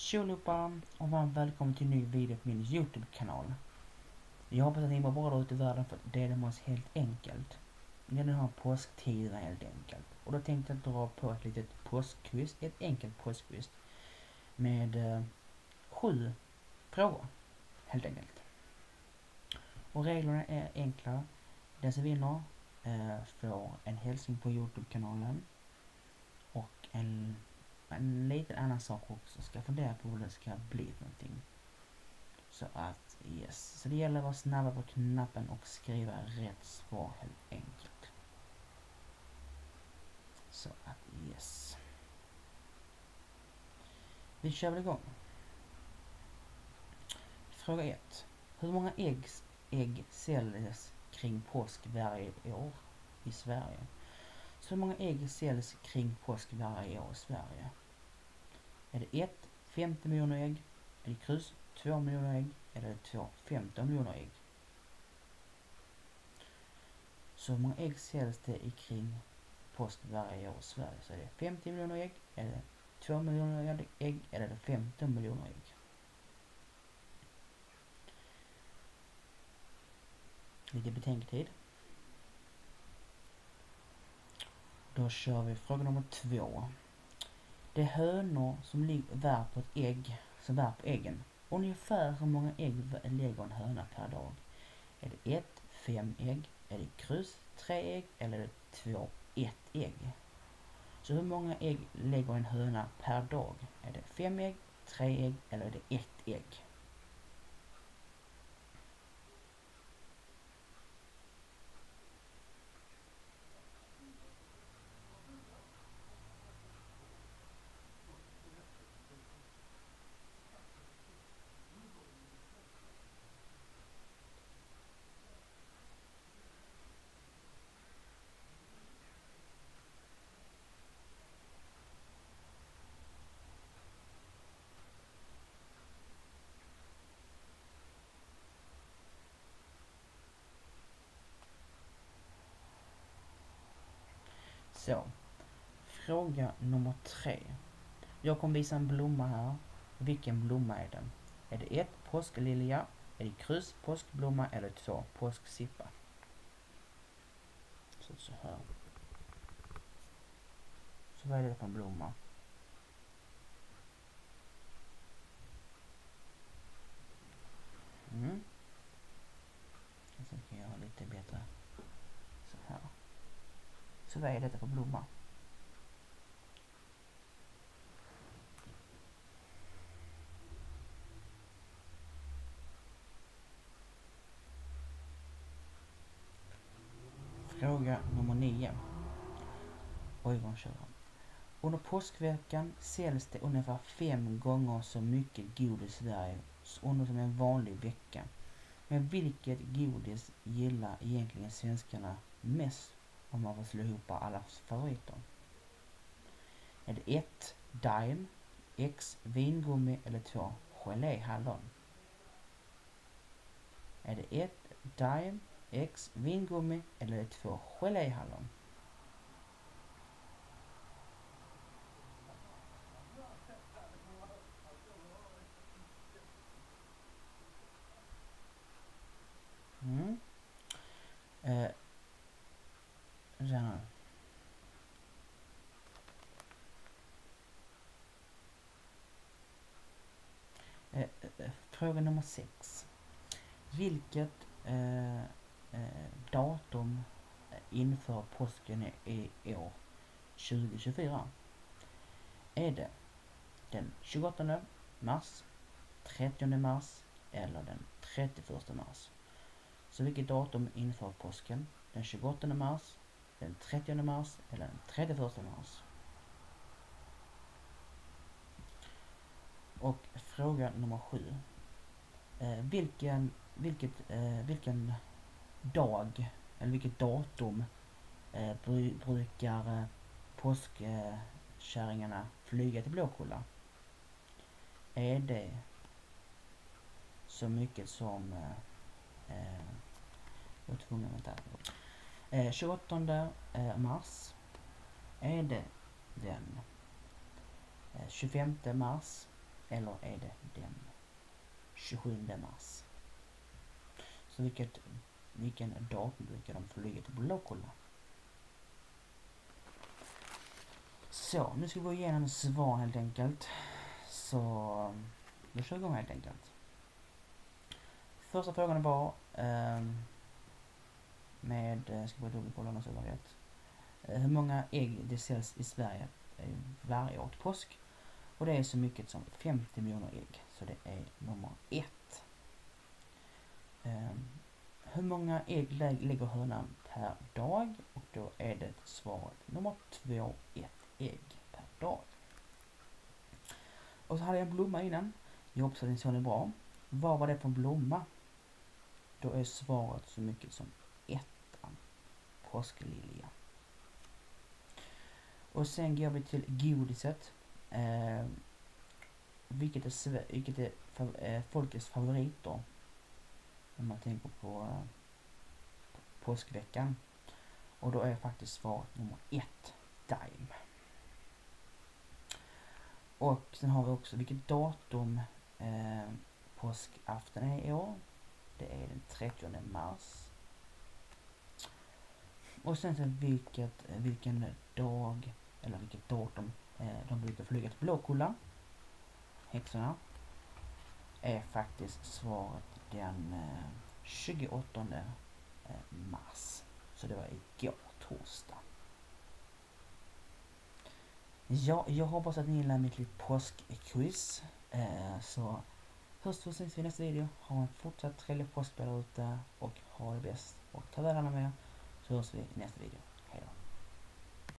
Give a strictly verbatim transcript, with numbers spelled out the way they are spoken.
Tjo allihopa och varmt välkommen till en ny video på min YouTube-kanal. Jag hoppas att ni mår bra ute i världen för det är det helt enkelt. Det är den här påsktiden helt enkelt. Och då tänkte jag dra på ett litet påskquiz, ett enkelt påskquiz med eh, sju frågor helt enkelt. Och reglerna är enkla. Den som vinner eh, får en hälsning på YouTube-kanalen och en En liten annan sak också. Ska fundera på hur det ska bli någonting. Så att yes. Så det gäller att vara snabba på knappen och skriva rätt svar helt enkelt. Så att yes. Vi kör väl igång. Fråga ett. Hur många ägg, ägg säljs kring påsk varje år i Sverige? Så hur många ägg säljs kring påsk varje år i Sverige? Är det ett femtio miljoner ägg? Är det kryss två miljoner ägg? Eller är det två femton miljoner ägg? Så hur många ägg säljs det i kring påsk varje år i Sverige? Så är det femtio miljoner ägg? Är det två miljoner ägg? Eller är det femton miljoner ägg? Lite betänketid. Då kör vi fråga nummer två. Det är hönor som ligger vär på ett ägg som vär på äggen. Ungefär hur många ägg lägger en höna per dag? Är det ett, fem ägg? Är det kryss, tre ägg? Eller är det två, ett ägg? Så hur många ägg lägger en höna per dag? Är det fem ägg, tre ägg eller är det ett ägg? Så, fråga nummer tre. Jag kommer visa en blomma här. Vilken blomma är den? Är det ett påsklilja? Är det kryss påskblomma? Eller två påsksippa? Så, så här. Så vad är det för en blomma? Mm. Och sen kan jag göra lite bättre. Så här. Så vad är detta för blomma? Fråga nummer nio. Oj, vad kör han. Under påskveckan säljs det ungefär fem gånger så mycket godis i Sverige under som en vanlig vecka. Men vilket godis gillar egentligen svenskarna mest om man får slå ihop alla favoriter? Är det ett Dime, X vingummi eller två geléhallon? Är det ett Dime, X vingummi eller två geléhallon? Mm. Eh, ja. eh, eh, fråga nummer sex. Vilket eh, eh, datum inför påsken i år tjugo tjugofyra? Är det den tjugoåttonde mars, trettionde mars eller den trettioförsta mars? Så vilket datum inför påsken? Den tjugoåttonde mars, den trettionde mars eller den trettioförsta mars? Och fråga nummer sju. Eh, vilken, vilket, eh, vilken dag eller vilket datum eh, br brukar eh, påskkärringarna flyga till Blåkulla? Är det så mycket som eh, jag var tvungen att vänta. Eh, tjugoåttonde eh, mars? Är det den eh, tjugofemte mars? eller är det den tjugosjunde mars? Så vilket, vilken datum brukar de flyga till Blåkulla? Så, nu ska vi gå igenom svar helt enkelt. Så, då kör vi igång helt enkelt. Första frågan var eh, med, ska vi dubbelkolla om jag rätt. Eh, hur många ägg det säljs i Sverige eh, varje år till påsk? Och det är så mycket som femtio miljoner ägg. Så det är nummer ett. Eh, hur många ägg lägger hönan per dag? Och då är det svaret nummer två, ett ägg per dag. Och så hade jag en blomma innan. Jag hoppas att den såg bra. Vad var det för en blomma? Då är svaret så mycket som ettan. Påsklilja. Och sen går vi till godiset. Eh, vilket är, vilket är för, eh, folkets favoriter. Om man tänker på, eh, på påskveckan. Och då är faktiskt svaret nummer ett. Daim. Och sen har vi också vilket datum eh, påskafton är i år. Det är den trettionde mars. Och sen så vilket, vilken dag eller vilket datum eh, de brukar flyga till Blåkulla. Häxorna. Är faktiskt svaret den eh, tjugoåttonde mars. Så det var igår torsdag. Ja, jag hoppas att ni gillar mitt lilla påskquiz. Eh, så hörs och syns vi i nästa video. Ha en fortsatt trevlig påskspel ute och ha det bäst. Och ta väl hand om er, så hörs vi i nästa video.